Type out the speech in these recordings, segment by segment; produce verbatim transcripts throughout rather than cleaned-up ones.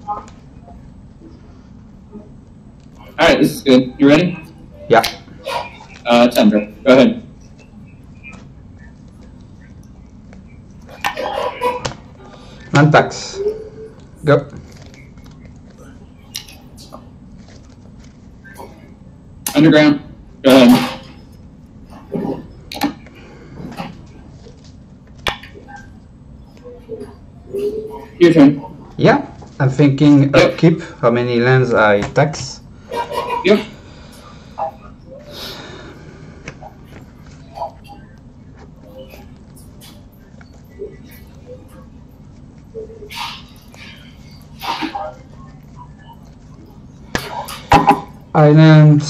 Alright, this is good. You ready? Yeah. Uh, Tundra, go ahead. Nantax. Go. Underground, go ahead. Your turn. Yeah. I'm thinking Yep. upkeep, how many lands I tax. Yep. Island.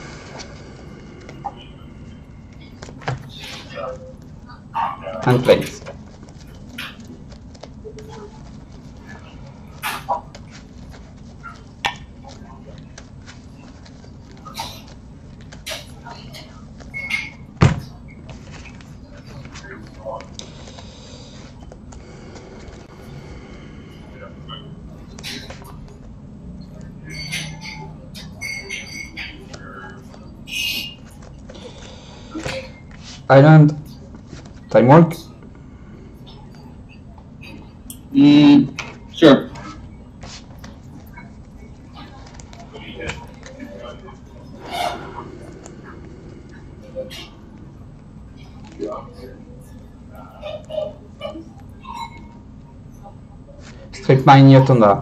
And plains. Island. Time work. Mm, sure. Strip mine your Tundra.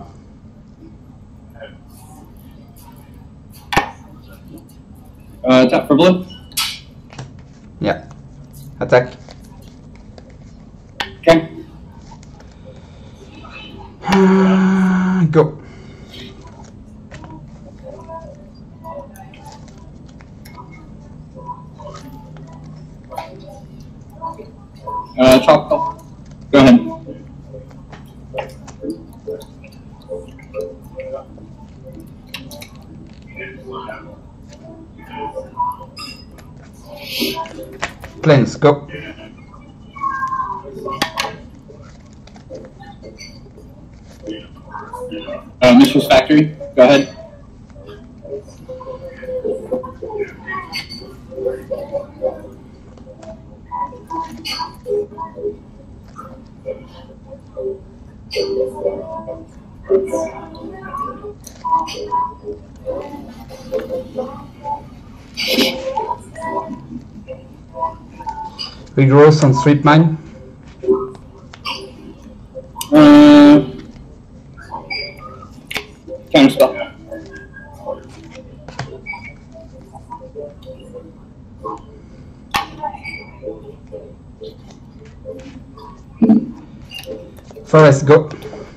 Uh, tap for blue. Yeah. Attack. Okay. Go. Uh, tropical. Go ahead. Plains. Go. Uh, Mistress Factory, go ahead. Regrow some strip mine. Uh, counter spell. Forest. Go.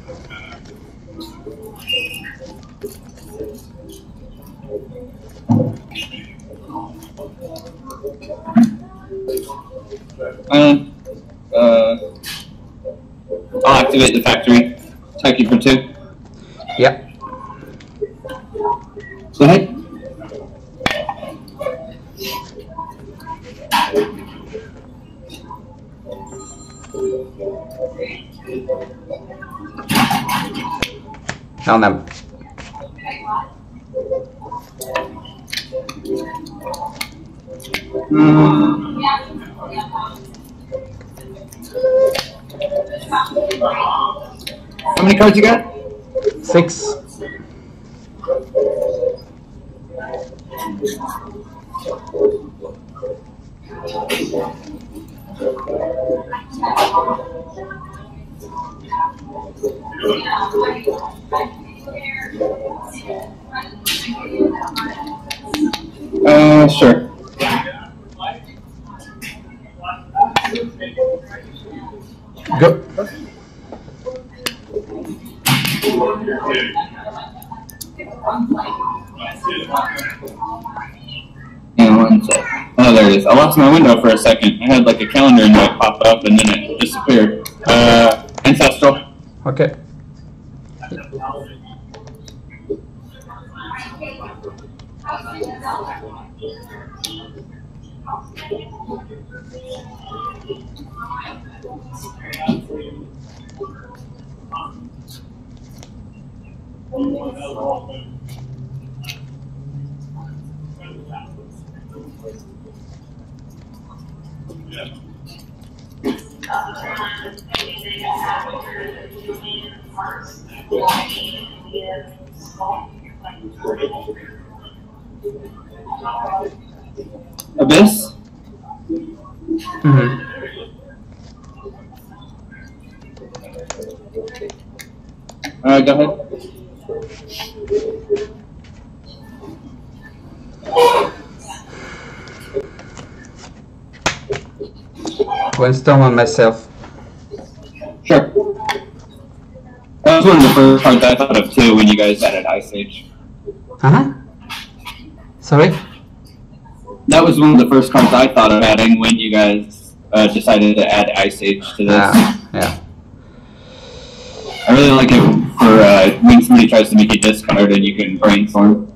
Island. Uh, I'll activate the factory. Attack you for two. Yeah. Go ahead. Down them. Mm. How many cards you got? Six. Uh, sure. Go. Yeah, one sec. Oh, there it is. I lost my window for a second. I had like a calendar invite pop up and then it disappeared. Uh, Ancestral. Okay. Abyss. Mm-hmm. Alright, go ahead. Windstorm on myself. Sure. That was one of the first cards I thought of too when you guys added Ice Age. Uh-huh. Sorry? That was one of the first cards I thought of adding when you guys uh, decided to add Ice Age to this. Uh, yeah. I really like it for uh, when somebody tries to make you discard and you can brainstorm.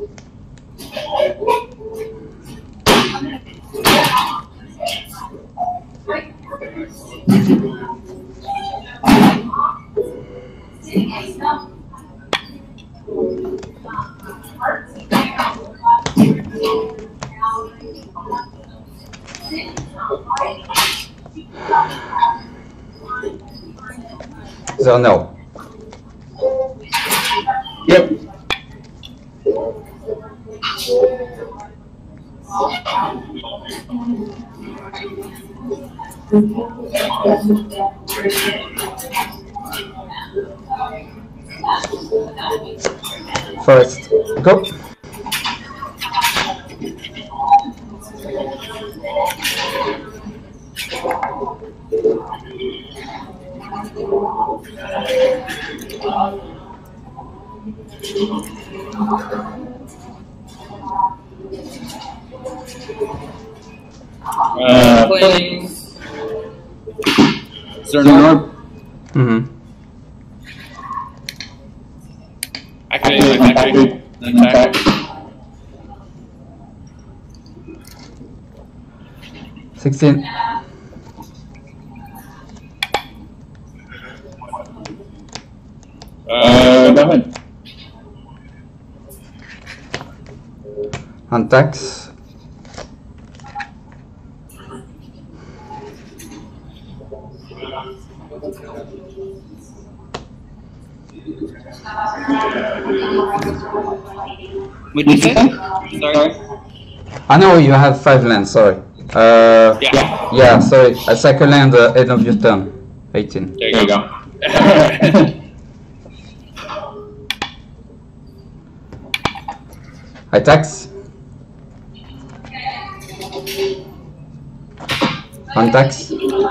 So no. Yep. First, go. Uh, playing Zernor. Mm-hmm. Activate my factory. Then attack. Sixteen. Uh, go ahead. On tax. What'd you say? Sorry. I know you have five lands, sorry. Uh, Yeah. yeah, sorry. A second land, uh, end of your turn. eighteen. There There you you go. go. I tax. On tax.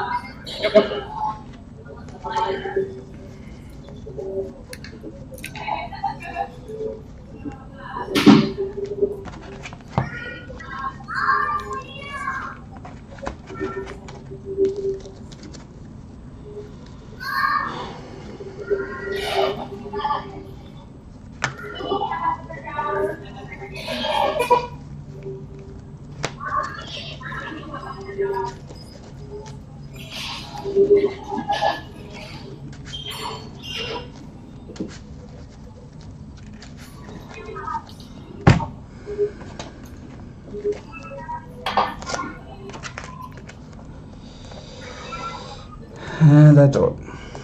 And I draw.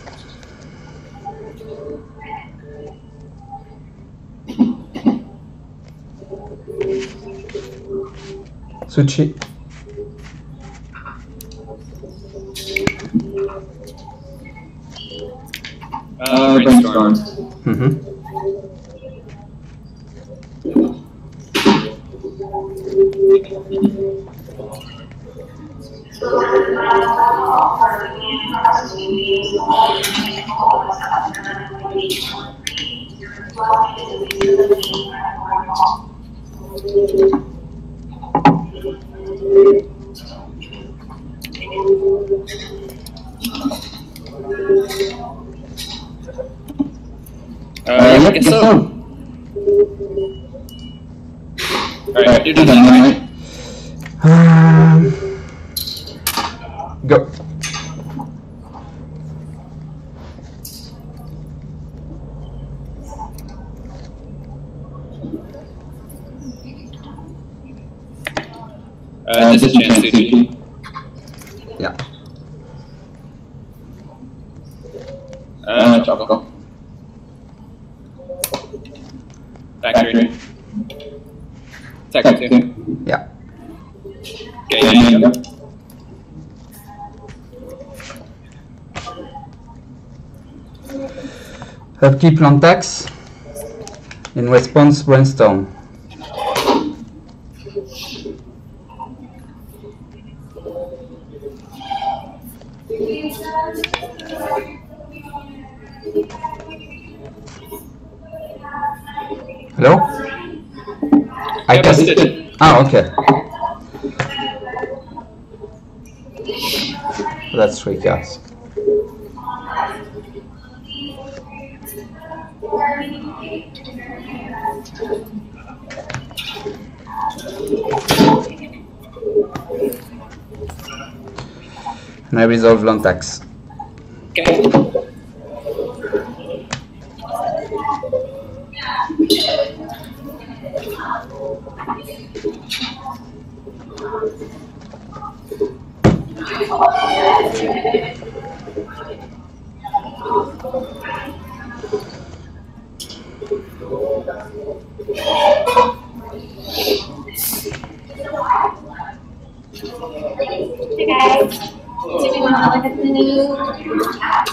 Suchi. Uh, brainstorm. Mm-hmm. Uh, I guess so. Alright, you're done, right? Um, go. Uh, disenchant sushi. Yeah. Uh, Choco. factory. Second two. Yeah. Okay, Upkeep land tax. In response, brainstorm. Hello? I Yeah, cast busted. it. Ah, okay. That's three cards. And I resolve land tax. Okay. Hey guys, do we want to look at the new app?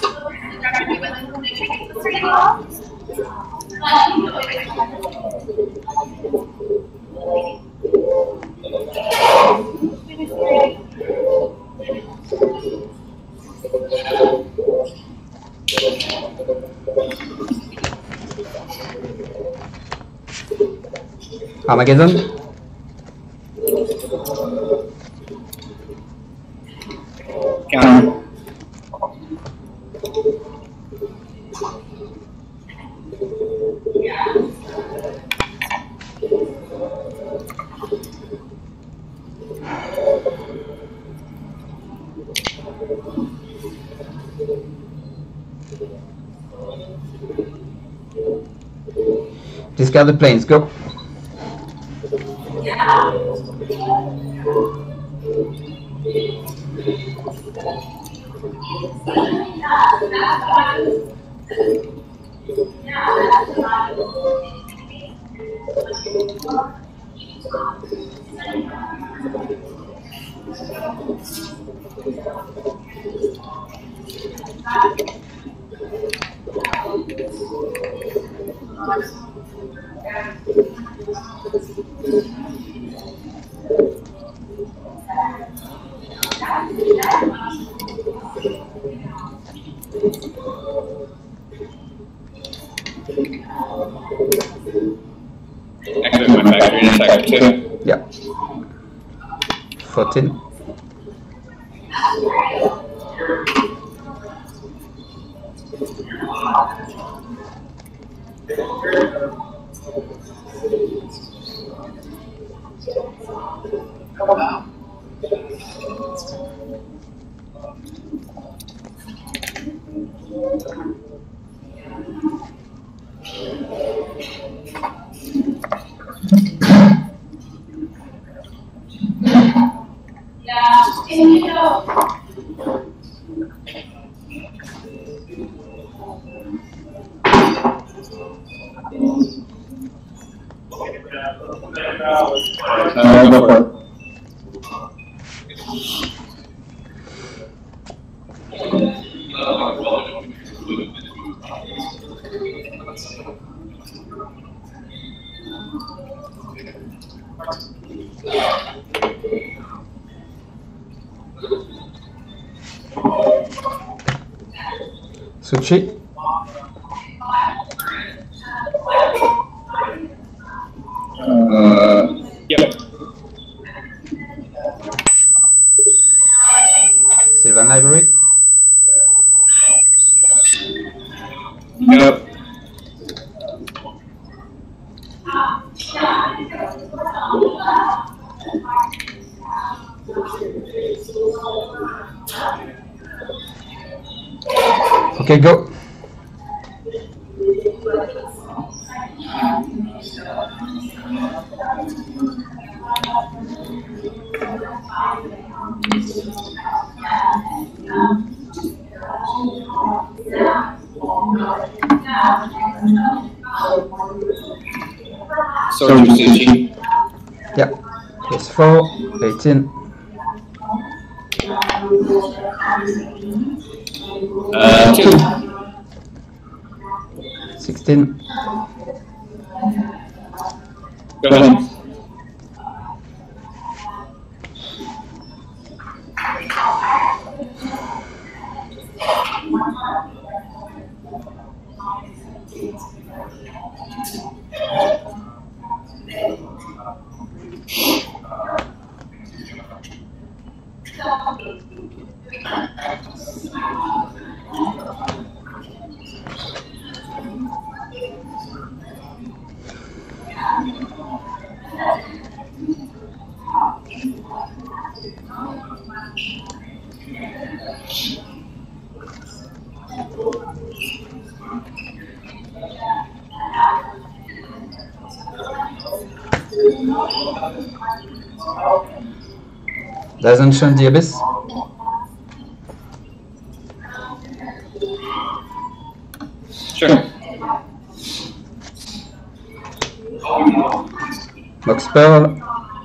Armageddon? Counter. Discard the planes, go. Activate my factory in second two. Yeah. fourteen. Uh, go for it. Suchi? Uh, Yep. Sylvan Library? Go. Okay, go. Soldier Sushi. Yeah. Plus four, eighteen. Uh, two. sixteen. Go ahead. Doesn't show the abyss. Sure. Mox Pearl.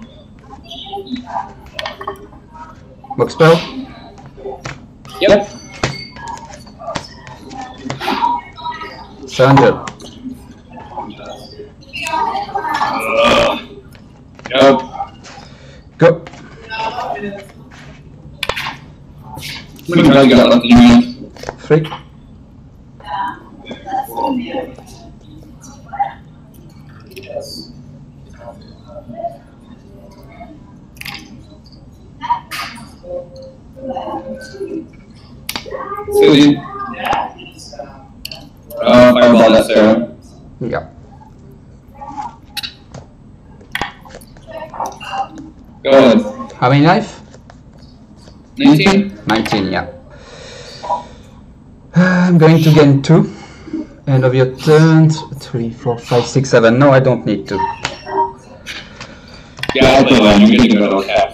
Mox Pearl. Yep. Surrender. Uh, go. Go. How many cards you got left in your hand? Three. Susie. Uh, fireball that Sarah. Yeah. Go ahead. How many life? nineteen. nineteen, yeah. I'm going to gain two. End of your turn. Three, four, five, six, seven. No, I don't need to. Yeah, I'll play one. You're gonna go half.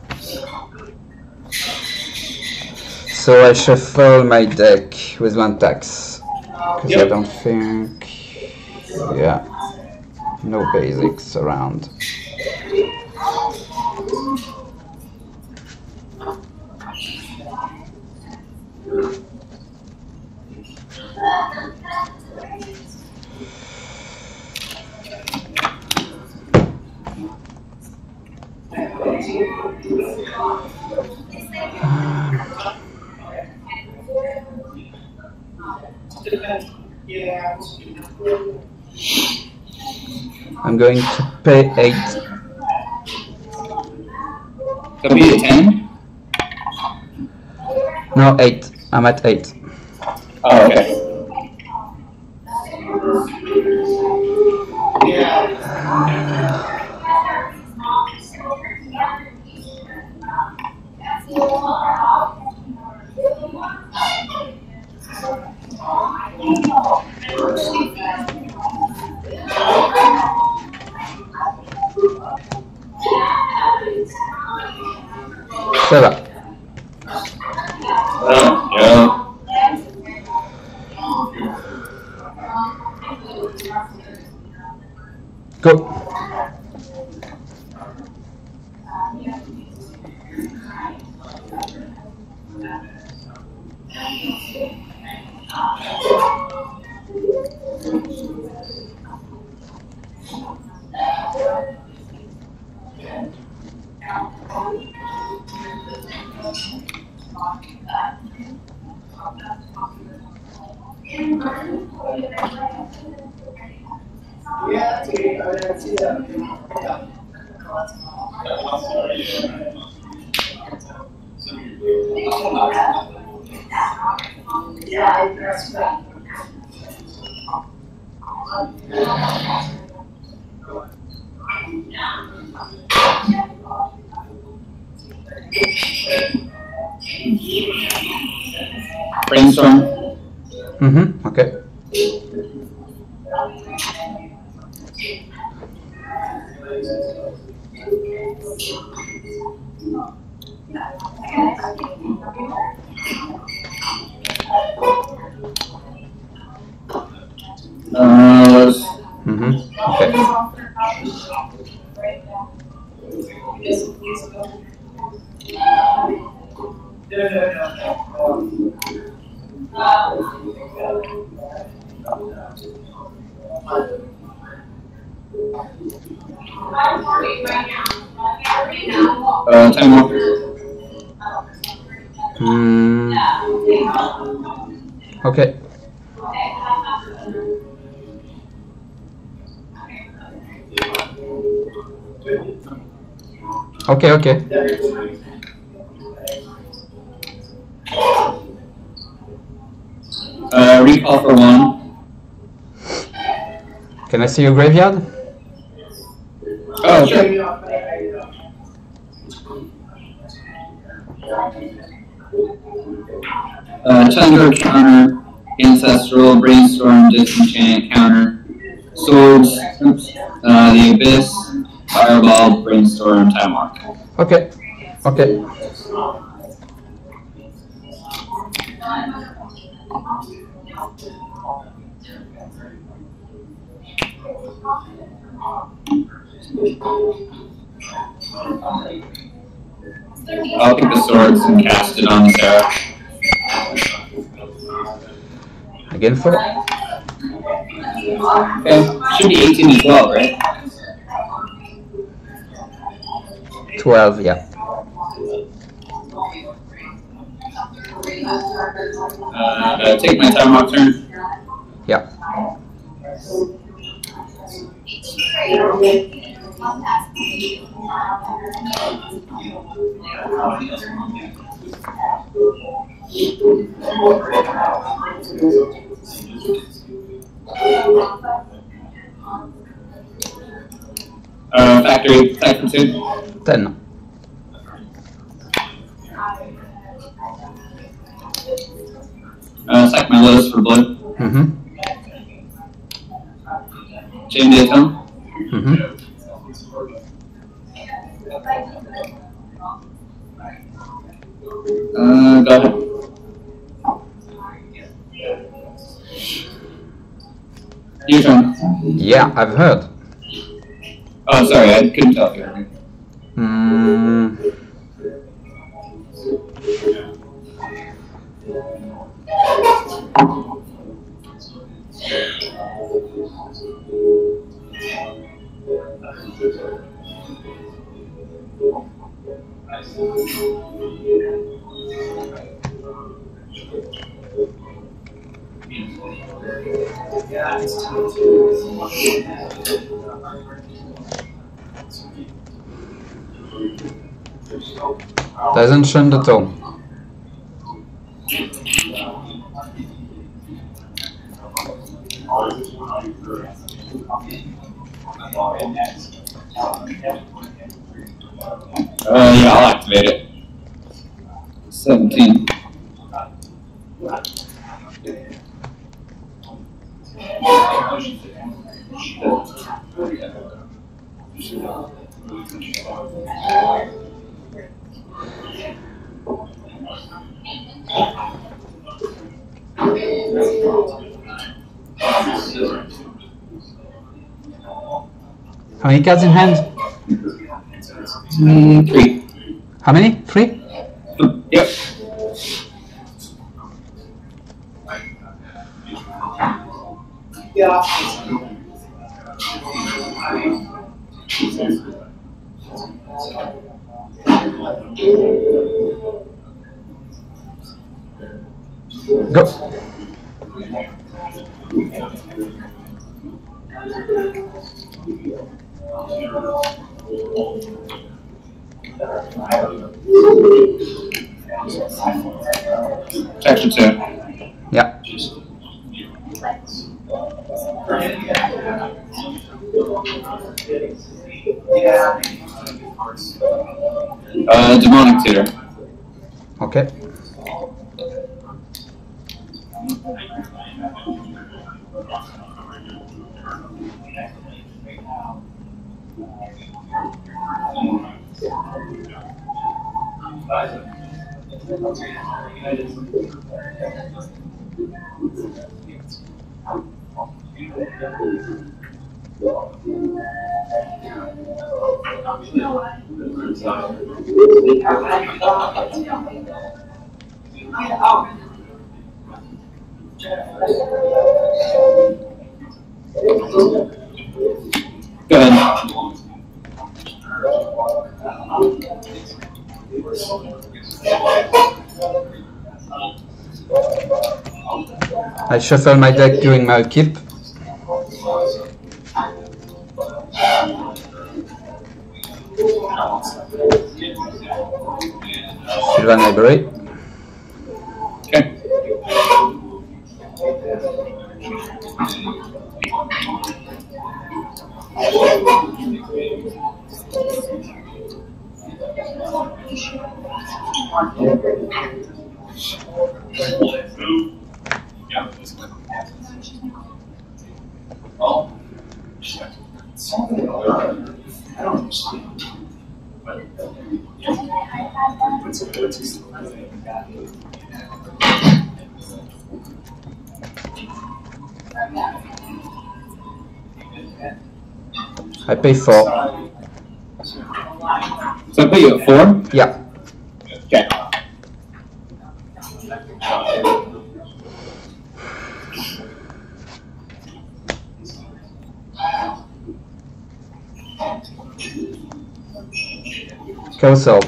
So I shuffle my deck with one tax. Because Yep. I don't think... Yeah. No basics around. I'm going to pay eight. Could be a ten. No, eight. I'm at eight. Oh, okay. Ça va. Uh, yeah. Go. Brainstorm. Mm-hmm. Okay. Uh, Uh, time off. Hmm. Okay. Okay, okay. Uh, recall for one. Can I see your graveyard? Oh, sure. Uh, Chandra counter, Ancestral, Brainstorm, Disenchant counter, Swords, oops, uh, the Abyss, Fireball, Brainstorm, Time Walk. Okay. Okay. I'll pick the Swords and cast it on Sarah. Again four. Okay, should be eighteen as well, right? Twelve, yeah. Uh, take my Time Walk turn. Yeah. Uh, factory, attack for two. Ten. Uh, sack my Lotus for blood. Mm-hmm. Chain the Atone. Mm-hmm. Uh, go ahead. Your turn. Yeah, I've heard. Oh, sorry, I couldn't tell if you heard me. Hmm. Doesn't shun the tone. Uh, yeah, I'll activate it. seventeen. How many cards in hand? Mm, three. How many? Three? Yep. Go. Action two. Yeah. Uh, Demonic Tutor. Okay. I shuffle my deck during my keep. Sylvan Library. Okay. I pay four. So I put you at four? Yeah. Okay. Carousel.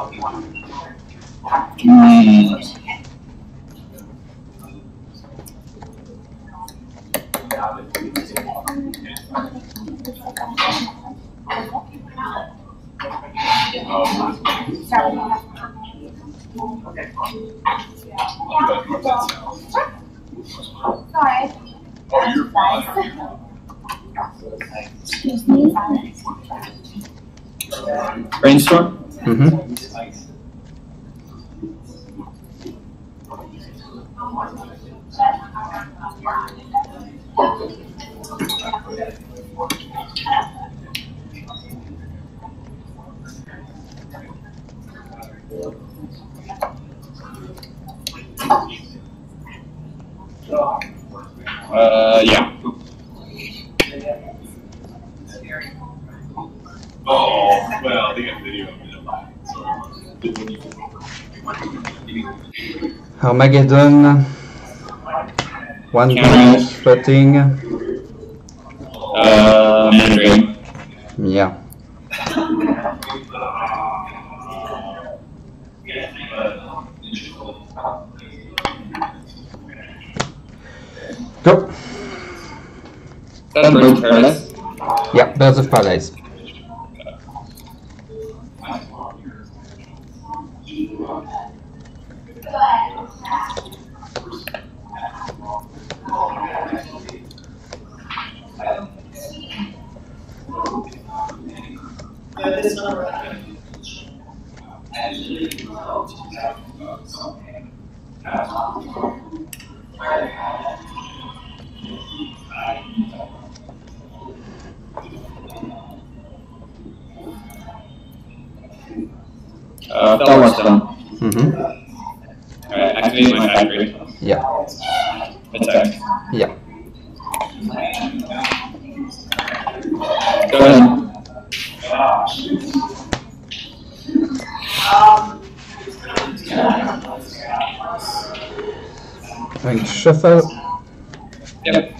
Mm. Sorry. Excuse me. Brainstorm? Mm-hmm. Uh, yeah. Oh, well, they got video of it. Armageddon. One Counter. floating. Uh, Mandrake. Yeah. Go. That's Birds of Paradise. Yeah, Birds of Paradise. Uh, Thelma Stone. Mm-hmm. Alright, activate my factory. Yeah. Attack. Yeah. Go ahead. Going to shuffle. Yep.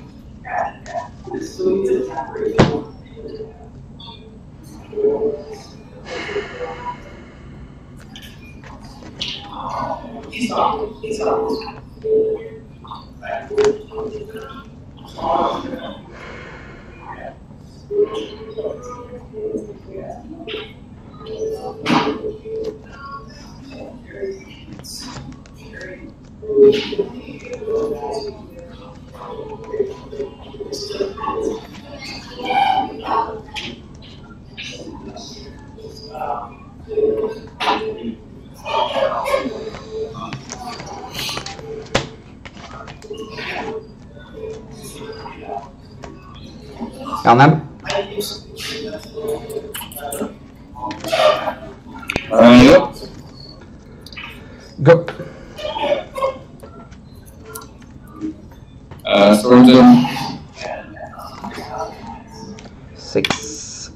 Arnam. Alright, you up? Go. Uh, Storm Zone. Six.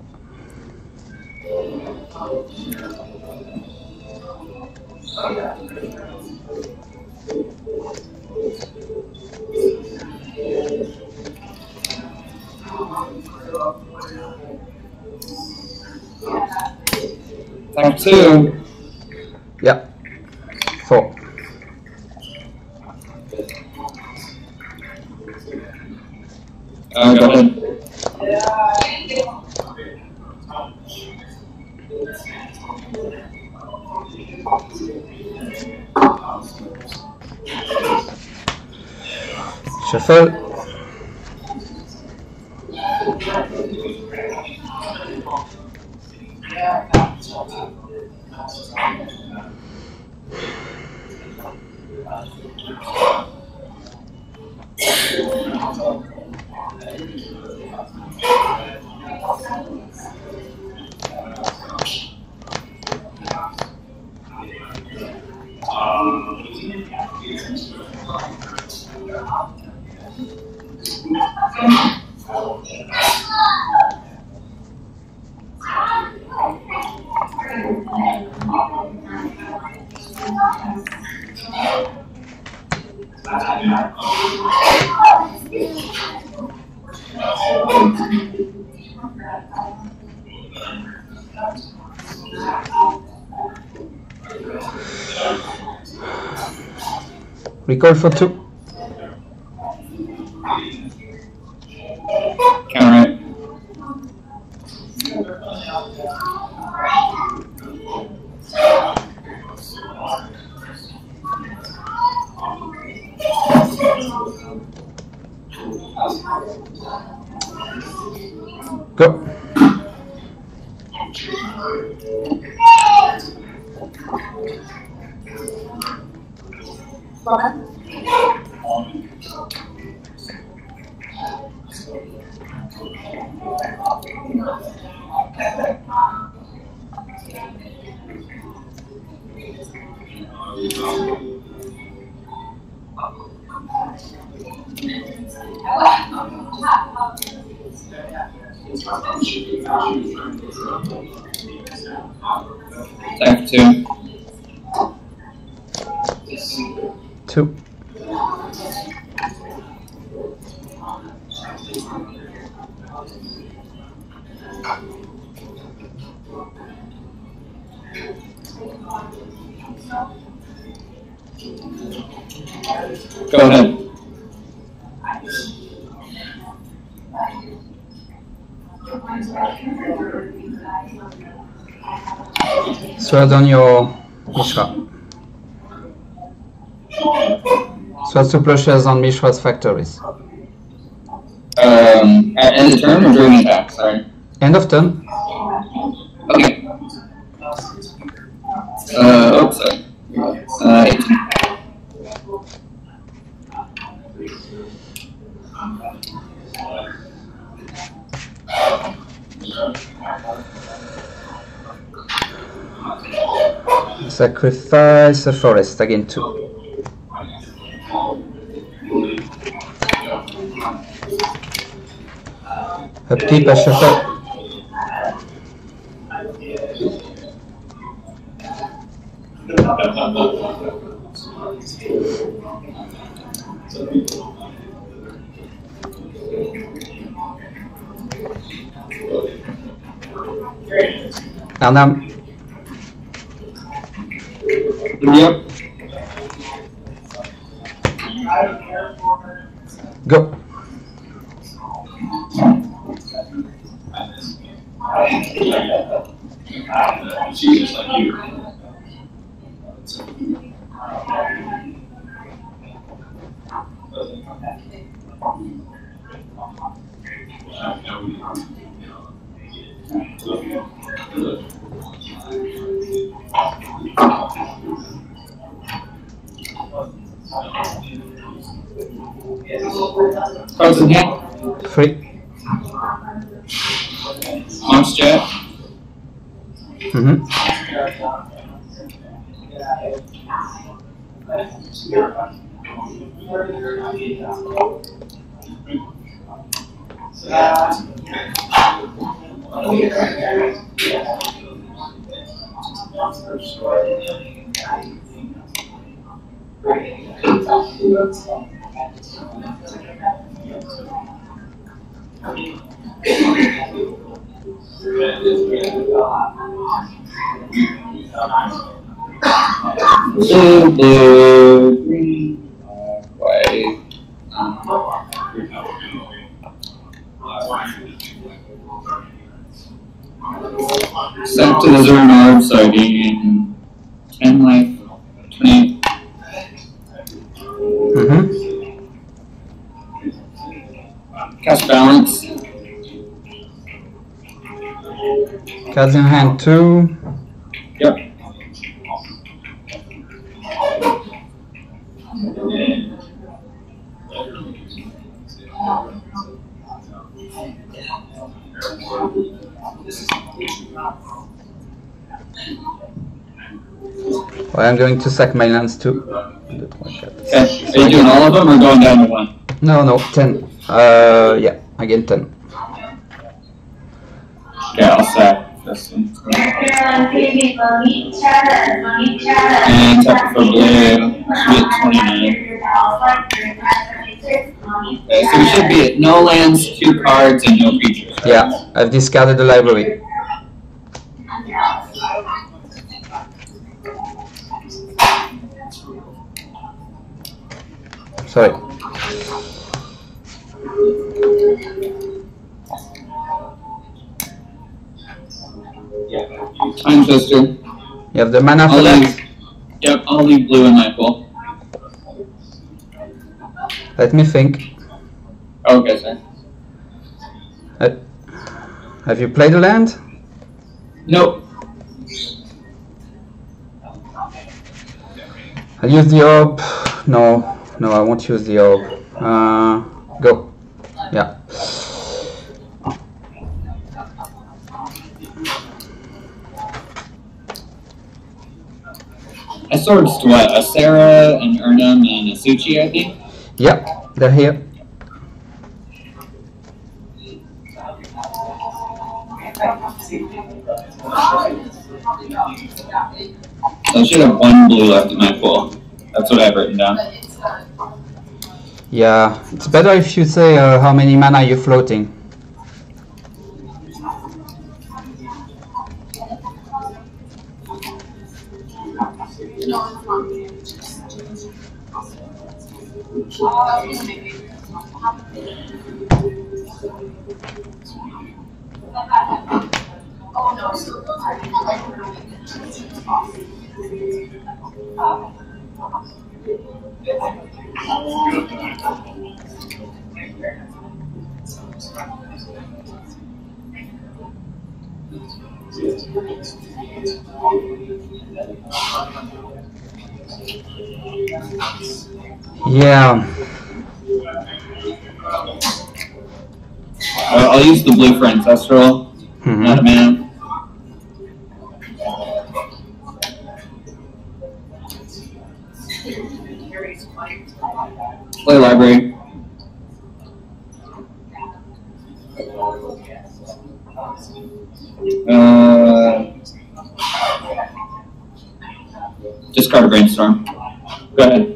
Attack two. Yeah. Four. Uh, go ahead. Shuffle. Recall for two. Counter it. Go. Attack two. Two. Go ahead. Sword on your Mishra. Sword to plowshares on Mishra's factories. Um, at end of turn or during attack? Sorry. End of turn. Okay. Uh, oh, sorry. Uh, eighteen. Sacrifice a forest, again two. Upkeep a shuffle. Arnam. Yep. Go. She's just like you. Cards in hand. Free. Monster Jet. Mm-hmm. Blue, blue, green. play. Um, Set to the zero orb, so I gain ten life, twenty. Mm-hmm. Cast balance. Cards in hand two. Yep. Well, I'm going to sack my lands too. Okay. Are you doing all of them or going down to one? No, no, ten. Uh, yeah, again ten. Okay, I'll sack this one. And tap for blue. Should be at twenty-nine. Okay, so we should be at no lands, two cards, and no creatures. Right? Yeah, I've discarded the library. Sorry. Time Twister. You have the mana for I'll that? leave, yep, I'll leave blue in my pool. Let me think. Okay, sir. Uh, have you played a land? Nope. I'll use the orb. No, no, I won't use the orb. Uh, go. Yeah. I sourced what? A Sarah, an Urnum, and a Suchi, I think? Yeah, they're here. So I should have one blue left in my pool. That's what I've written down. Yeah, it's better if you say uh, how many mana you're floating. Yeah. Uh, I'll use the blue for Ancestral, Mm-hmm. not a mana. Play library. Uh, discard a brainstorm. Go ahead.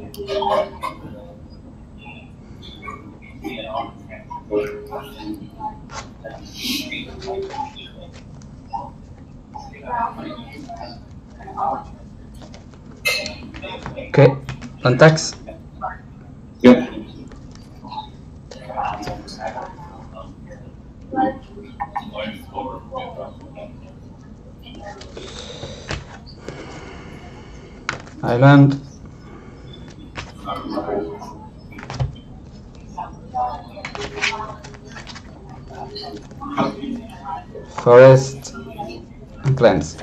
Okay, contacts. Yep. Island. Forest. And plants.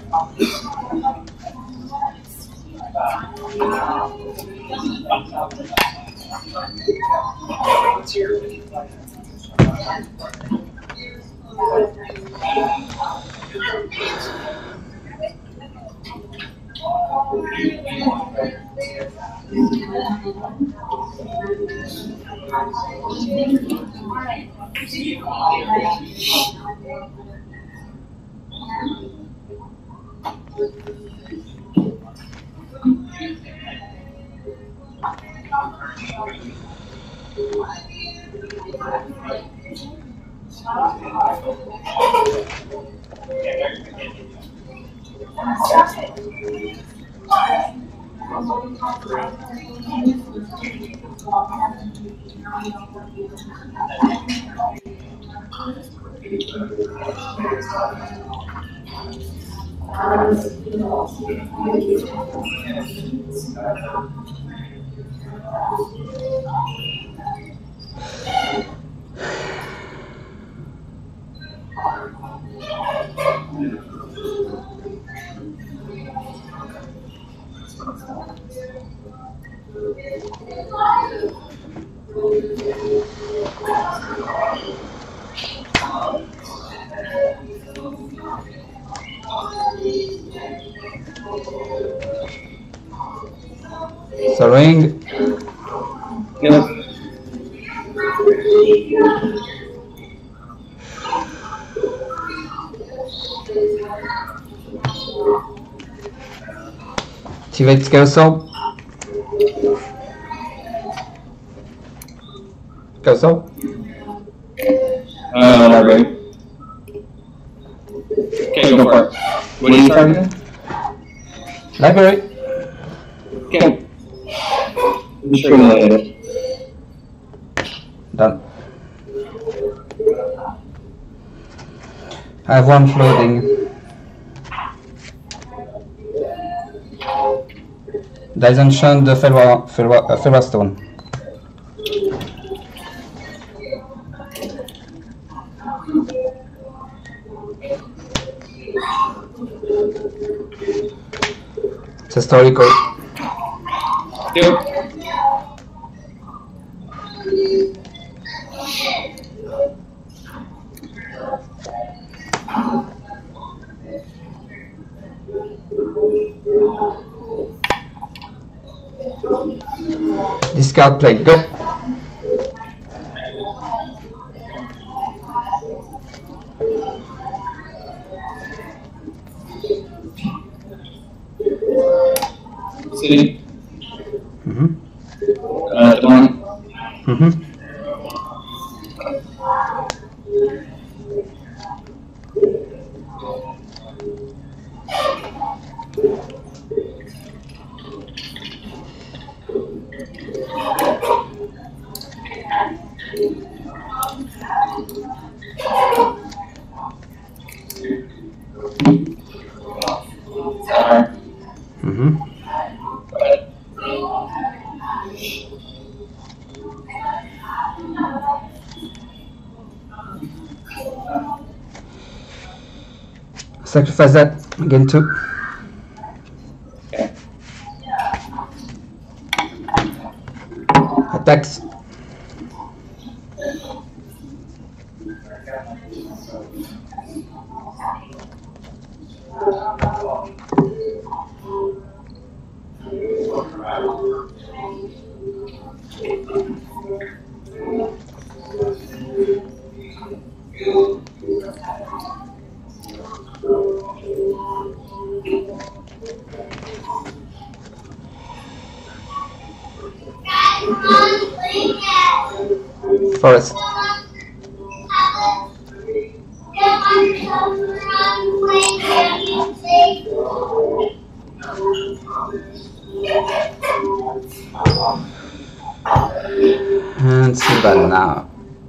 So ring. Yep. Activate carousel. Carousel. Uh, library. Okay, go for it. What are you targeting? Library. Okay. I'm sure you'll hit it. Done. I have one floating. Disenchant the Felwa, Felwa, uh, Felwa stone. It's historical. Yep. Discard plate, go. City. Mm-hmm. Uh, Dawn. Mm-hmm. Mm-hmm. Sacrifice that again too. Okay. Attacks. Forest. And Savannah.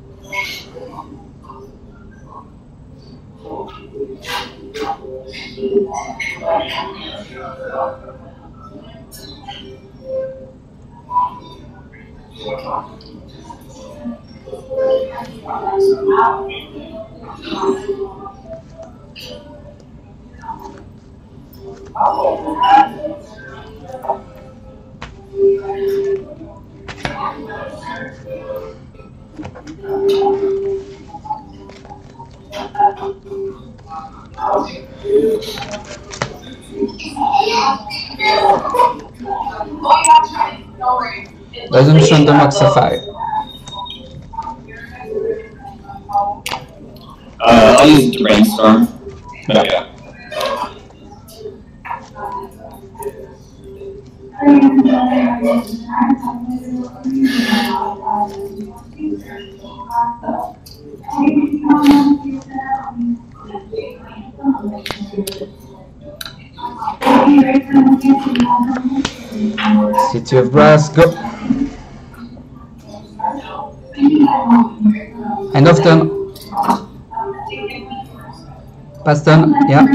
Doesn't show the max sapphire. Uh, I'll use it to brainstorm. But yeah. City of Brass, go. End of turn. Pass turn, yeah.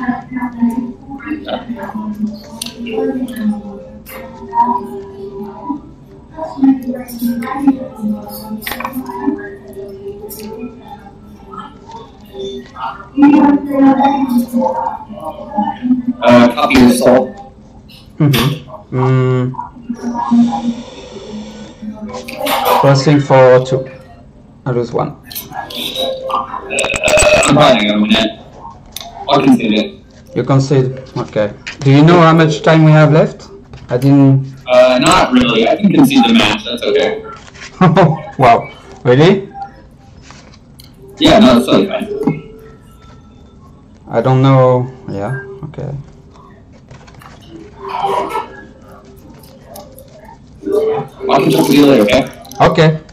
Uh, copy your soul. Mm-hmm. Mm. Crossing for two. I lose one. I'm probably gonna win it. I'll concede it. You concede? Okay. Do you know how much time we have left? I didn't... Uh, not really. I can concede the match. That's okay. Wow. Really? Yeah, no, it's totally fine. I don't know. Yeah, okay. I'll catch up with you later, okay? Okay.